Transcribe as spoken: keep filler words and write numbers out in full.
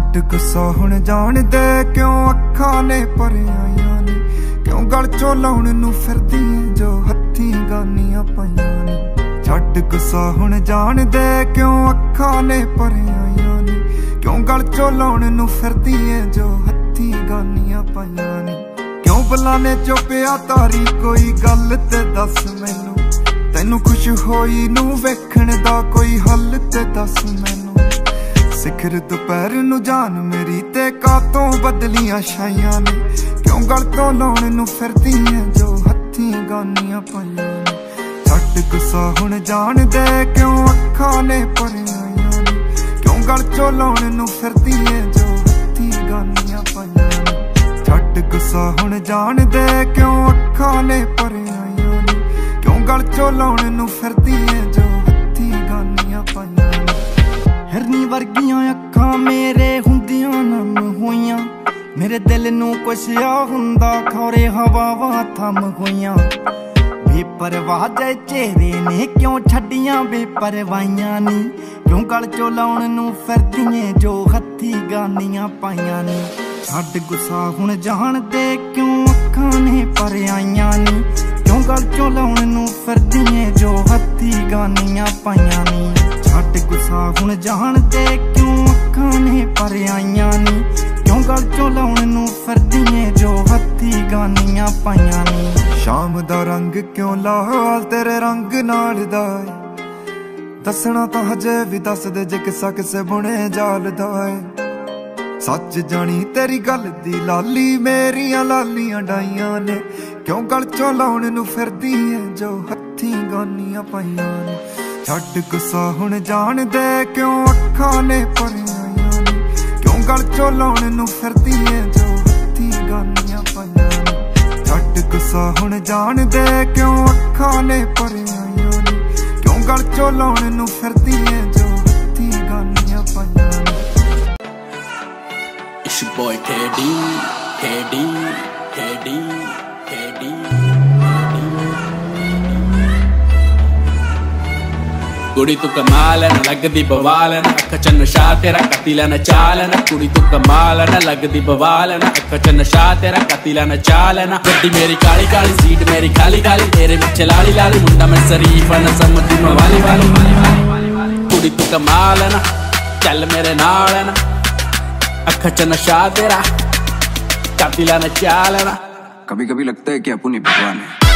छड्ड गुस्सा हुण जान दे, क्यों अखां ने भरियां ने, क्यों गल चों लाउण नूं फिरदी ऐ जो हत्थी गानियां पाइयां ने। छड्ड गुस्सा हुण जान दे, क्यों अखां ने भरियां ने, क्यों गल चों लाउण नूं फिरदी ऐ जो हत्थी गानियां पाइयां ने। क्यों बुलाने चुपिया तारी कोई गल ते दस मैनू, तैनू खुश होई नूं वेखण दा कोई हल ते दस मैनू। सिखर दोपहर नू जान मेरी ते कातों बदलियां छाइयां ने, क्यों गल तो लाउण नू फिरदी ऐ जो हत्थी गानियां पाइयां ने। छड्ड गुस्सा हुण जान दे, क्यों अखां ने भरियां ने, क्यों गल चों लाउण नू फिरदी ऐ जो हत्थी गानियां पाइयां ने। छड्ड गुस्सा हुण जान दे, क्यों अखां ने भरियां ने, क्यों गल चों लाउण नू फिरदी ऐ जो हत्थी गानियां पाइयां ने। हिरनी वर्गियां अखां मेरे हुंदियां नम होइयां, मेरे दिल नू कुछ आ हुंदा खौरे हवावां थम होइयां। बेपरवाह दे चेहरे ने क्यों छड्डियां बेपरवाहियां नी, क्यों गल चों लाउण नू फिरदियां जो हत्थी गानियां पाइयां नी। छड्ड गुस्सा हुण जान दे, क्यों अखां ने भरियां नी, क्यों गल चों लाउण नू फिरदियां जो हत्थी गानियां पाइयां नी। छड्ड गुस्सा हुण जान दे, क्यों अखां ने भरियां नी, क्यों गल चों लाउण नू फिरदियां जो हत्थी गानियां पाइयां नी। शाम दा रंग क्यों लाल तेरे रंग नाल दा ऐ, दसना तां हजे भी दस दे जे किस्सा किसे बुने जाल दा ऐ। सच जानी तेरी गल दी लाली मेरियां लालियां डाइयां ने, क्यों गल चों लाउण नू फिरदी ऐ जो हत्थी गानियां पाइयां ने। छड्ड गुस्सा हुण जान दे, क्यों अखां ने भरियां ने, क्यों गल चों लाउण नू फिरदी ऐ जो हत्थी गानियां पाइयां ने। छड्ड गुस्सा हुण जान दे, क्यों अखां ने भरियां ने, क्यों गल चों लाउण नू फिरदी ऐ जो हत्थी गानियां पाइयां ने। It's your boy K D, K D, K D, K D. कुड़ी तू कमाल न लगदी बवाल न, अख च नशा तेरा कतीला न चाल न। कुड़ी तू कमाल न लगदी बवाल न, अख च नशा तेरा कतीला न चाल न। गड्डी मेरी काली काली सीट मेरी खाली खाली, तेरे पिछे लाली लाली, मुंडा मैं शरीफ न समझदी मैं वाली वाली। कुड़ी तू कमाल न चल मेरे नाल न, अख च नशा तेरा कतीला न चाल न। कभी कभी लगता है कि अपुन ही भगवान है।